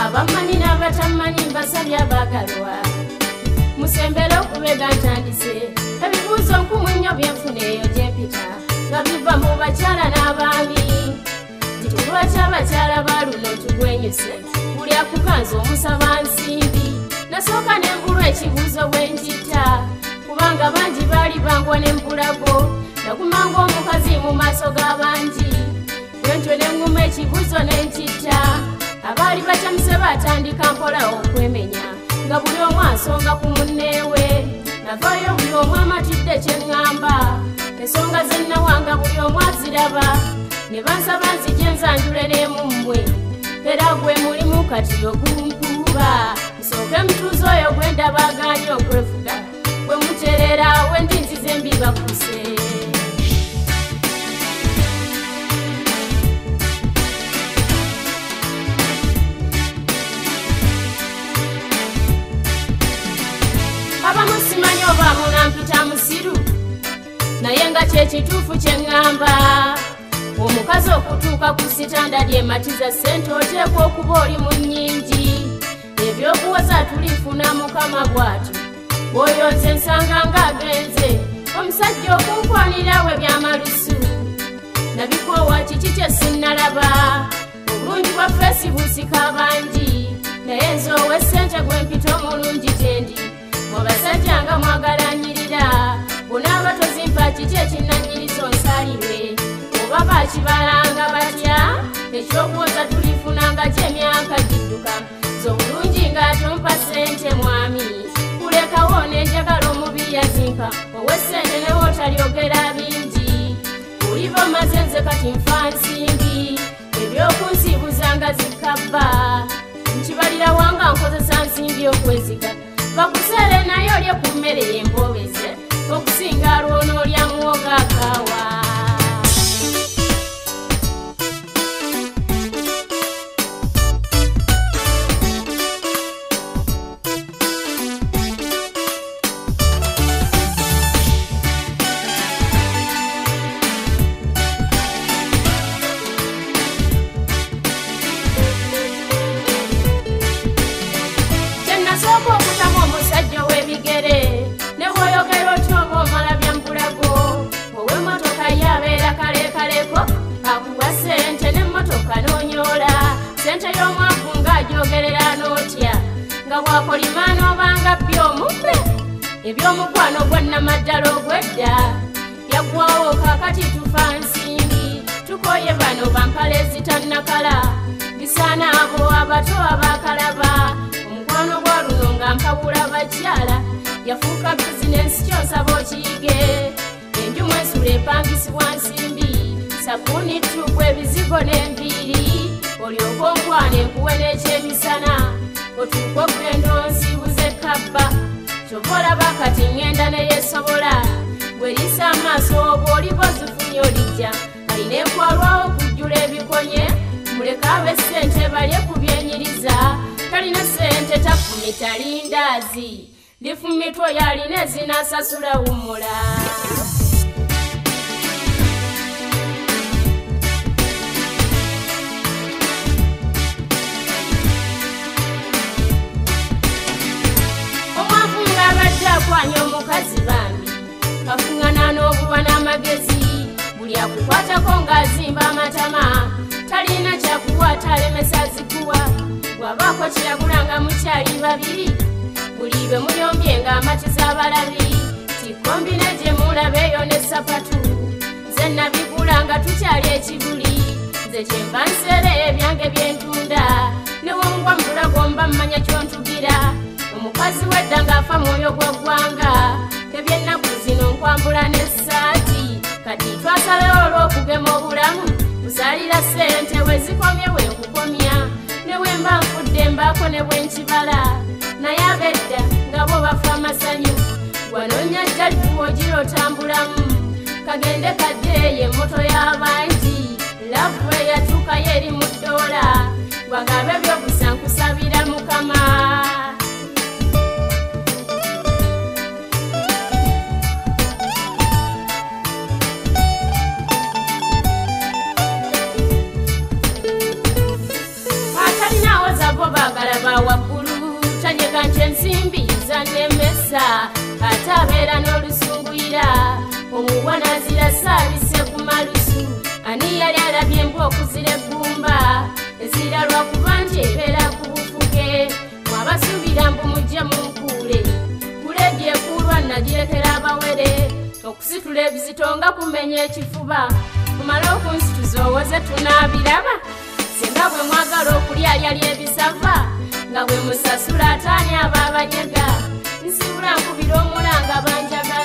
abamanyi n'abatamanyi mbasabye abagalwa musembere okubega ntandise ebibuuzo nkumu nnyo byenfuna eyo gyempita nga biva mu bakyala n'abaami titulwaki abakyala baluno tugwenyuse buli akukanza omusaba nsimbi nasooka nembulwa ekibuuzo bwenjita kubanga bangi baali bangwa nembulago nakumanga omukazi mu maaso g'abangi bwentyo nenguma ekibuuzo nenkita abaali bakyamuse batandika mpola okwemenya nga buli omu asonga ku munneewe navaayo buli omu amatidde kyeŋŋamba ensonga zennawanga buli omu aziraba ne bansaba nzije nzanjule n'emummwe era gwe mulimu kati ogumpuuba nsooke mutuuza oyo gwe ndabaganye okwefuga bwe muterera we ndi nzize mbibakuse abamusimanyi oba munampita musiru naye nga kyekituufu kyeŋŋamba omukazi okutuuka ku sitandadi ematiza ssente oteekwa okuba oli mu nnyingi ebyokuwoza tulifuna mukama bw'atu bw'oyo nze nsanga ng'agenze omusajja okunkwanira we byamalusu nabikoowa kiki kye sinnalaba obulungi bwa feesibuusika bangi naye nze ow'essente gwempita omulungi gyendi mubasajja nga mwagalanyirira bonaaba tozimpa kiki ekinnanyiriza onsalirwe oba bakibalanga batya ekyokuwoza tulifunanga gy'emyaka gidduka z'obulungi ng'atompa ssente mwami kulekawo n'enjagala omubiri yazimpa ow'essente newo otalyogera bingi oliva omaze nze kati nfa nsimbi ebyokunsiibuzanga zikabba nkibalira wanga nkozesa nsimbi okweziga bakuseere naye olye ku mmere y'embobeze okusinga lw'onoolya muwoga akaawa bwakolimana obanga byomumbe ebyomukwano gwannamaddala ogwedda yaggwawo kakati tufa nsimbi tukoye bano bampala ezitannakala bisaana abo abato abakalaba omukwano gwa luno nga mpawula bakyala yafuuka bizinensi kyosaba okiyige enjumu ensula epangisibwa nsimbi sabuni ttuku ebizigo n'enviiri olyoka onkwana enkuwe n'ekyemisana otuuka okugenda onsiibuze kabba kyova olaba kati ŋŋenda neyeesobola bwerisa amaaso oba oliba ozifunye olijja alina enkwalwawo okujjula ebikonye muleka abe ssente balye ku byenyiriza talina ssente tafumye talindaazi lifumitwa oyo alina ezinaasasula wumula akwanya omukazi bambi kafuŋŋana n'obulwa n'amagezi buli akukwatako ng'azimba amatama talina kyakukwata alemesa zikuwa bw'abaako kiragulanga mukyali babiri buli bwe mulyombye ng'amatiza abalabi tikombine gye mulabe eyo ne sapatu nze nabigula nga tukyali ekibuli nze kyenva nseere ebyange byentunda newongwa mu bulago mba mmanya kyontugira omukazi wedda ng'afa mwoyo gw'eggwanga ebyennaku zino nkwambula n'essaati kati twasalawo olw'okugema obulamu kusalira ssente we zikomye wenkukomya ne we mba nfudde mbaako ne bwe nkibala naye ab'edda nga bo bafa amasanyu wanoonya jjalifuwo gira otambulamu kagende kaddeeyo emmoto y'abangi lavu eyatuukayo eri mu ddoola gwagabe byobusa nkusabira mukama baagala era n'olusunguyira omuwa nazira saabise ku malusu ani yali alabye embwa okuzira eggumba ezira lwakuba nti ebeera ku bufuge mwabasuubira mbu mujje munkuule kuledi ekuulwa nagirekera abawere okusitula ebizito nga kumenya ekifuba kumale okunsituza owoze tunaabiraba singa bwe mwagala okulyalyalya ebisava nga bwe musasula ataani aba abanyega nsibula nkubira omulanga banjaga